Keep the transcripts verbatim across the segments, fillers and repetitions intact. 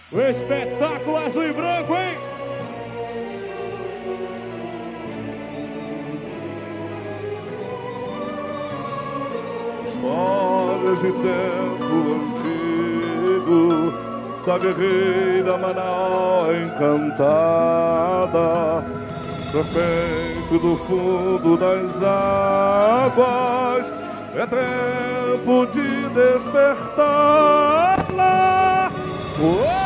O espetáculo azul e branco, hein? Histórias de tempo antigo, da guerreira Manaó encantada, serpente do fundo das águas, é tempo de despertá-la. Oh!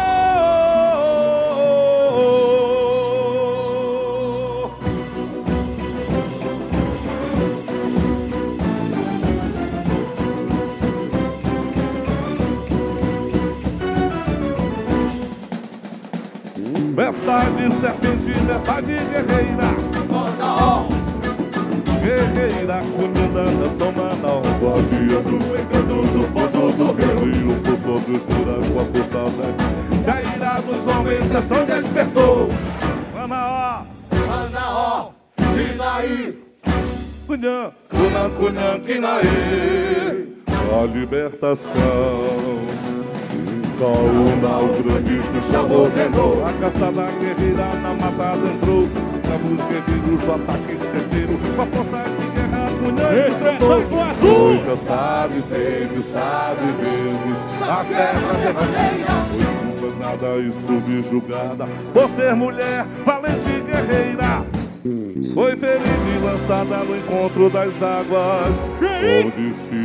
Metade serpente, metade guerreira. Manaó, Guerreira, culminando São Manaó, guardiã do encanto do fogo do guerreiro, forçou destruir com a força da e a ira dos homens a ação despertou. Manaó, Manaó, Quinaí, Cunhã, Cunhã, Cunhã, Quinaí, a libertação. Caúna, o grande se chamou, renou. A caçada guerreira na matada entrou. Os guerreiros do ataque certeiro, com a força de guerra, Cunhã enfrentou. Foi cansado e feitiçado e vezes a terra derradeira. Foi condenada e subjugada por ser mulher, valente e guerreira. Foi ferida e lançada no encontro das águas, onde se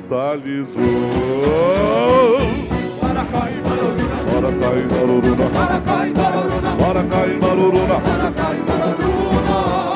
imortalizou. Maracai, Maroruna, Maracai, Maroruna, Maracai, Maroruna, Maracai, Maroruna, Maracai, Maroruna,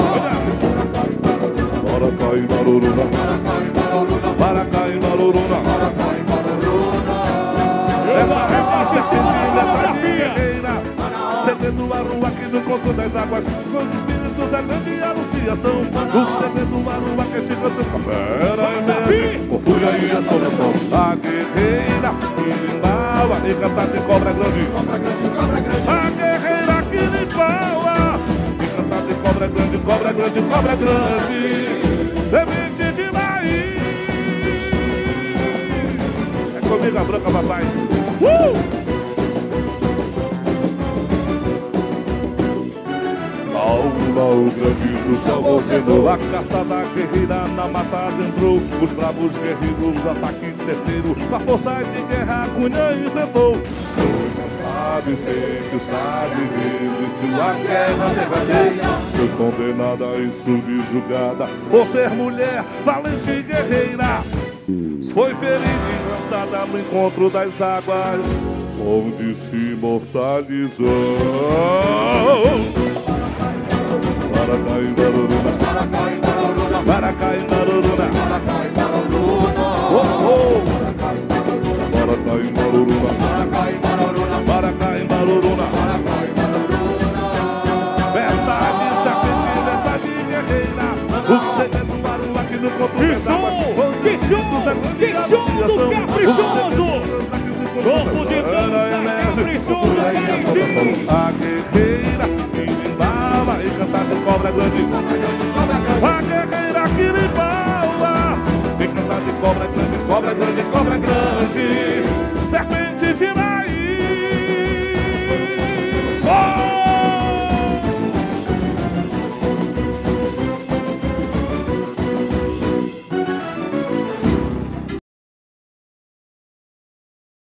Maracai, Maroruna, Maracai, Maroruna, Maracai, Maroruna. é uma repassa acendida pra guerreira, cedendo a rua aqui no conto das águas, com os espíritos da grande anunciação, o cedendo a rua que te canta com a fera emerge, com fúria e assolação. A guerreira que limpava e cantar de cobra grande, Cobra grande, cobra grande, a guerreira que limpava e cantar de cobra grande, cobra grande, cobra grande, semente de Laí. É comigo a branca, papai. Uh! Paula, o grande do céu ordenou. A caçada guerreira na matada entrou. Os bravos guerreiros do ataque certeiro, com a força de guerra Cunhã enfrentou. Foi cansado e feitiçado e resistiu à guerra derradeira. Foi condenada e subjugada por ser mulher, valente e guerreira. Foi ferida e lançada no encontro das águas, onde se imortalizou. Maracai, Maroruna, Maracai, Maroruna, Maracai, Maroruna, Maracai, Maroruna, oh, oh. Maracai, Maroruna, Maracai, Maroruna, Maracai, Maroruna, Maracai, Maroruna. verdade, serpente, verdade guerreira, o segredo do barulho aqui no conto Que das águas, som, que som, que som do caprichoso, corpo de dança caprichoso, Valentim. A guerreira que limpava e cantava de cobra grande, a guerreira que limpava e cantava de cobra grande, cobra grande, cobra grande.